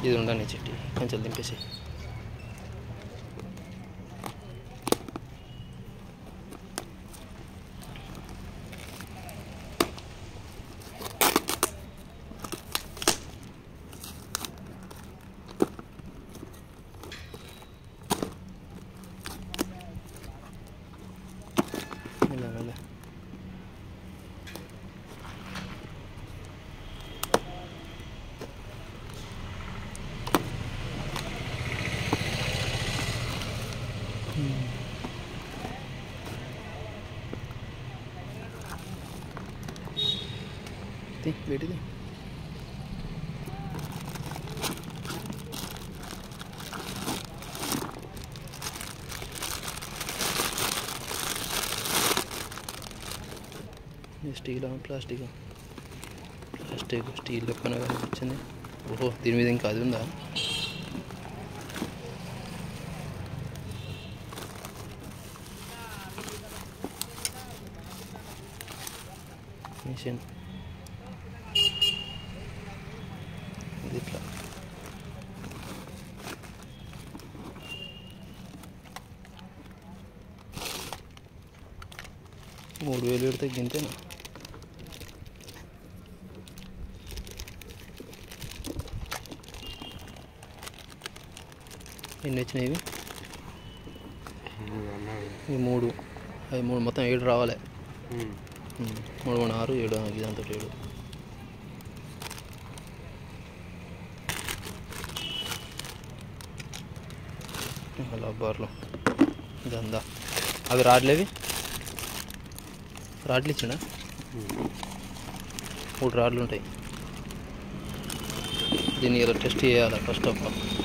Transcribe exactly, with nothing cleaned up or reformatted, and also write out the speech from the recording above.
ఇది ఉండని చెట్టి కొంచెం దింపేసి మెల్ల మెల్ల వేటిది స్టీల్ ప్లాస్టిక్ ప్లాస్టిక్ స్టీల్ లెక్కన కనిపించింది. ఓహో దీని మీద ఇంకా అది ఉందా? మిషన్ ఇది ఇట్లా మూడు వేలు పెడితే గింతేనా? ఎన్ని వచ్చినాయి ఇవి? ఇవి మూడు అవి మూడు మొత్తం ఏడు రావాలి. మూడు మూడు ఆరు ఏడు ఇదంతా ఏడు. లబ్బర్లు ఇదంతా అవి రాడ్లేవి రాడ్లు ఇచ్చిండా? మూడు రాడ్లు ఉంటాయి. దీన్ని ఇలా టెస్ట్ చేయాలి ఫస్ట్ ఆఫ్ ఆల్.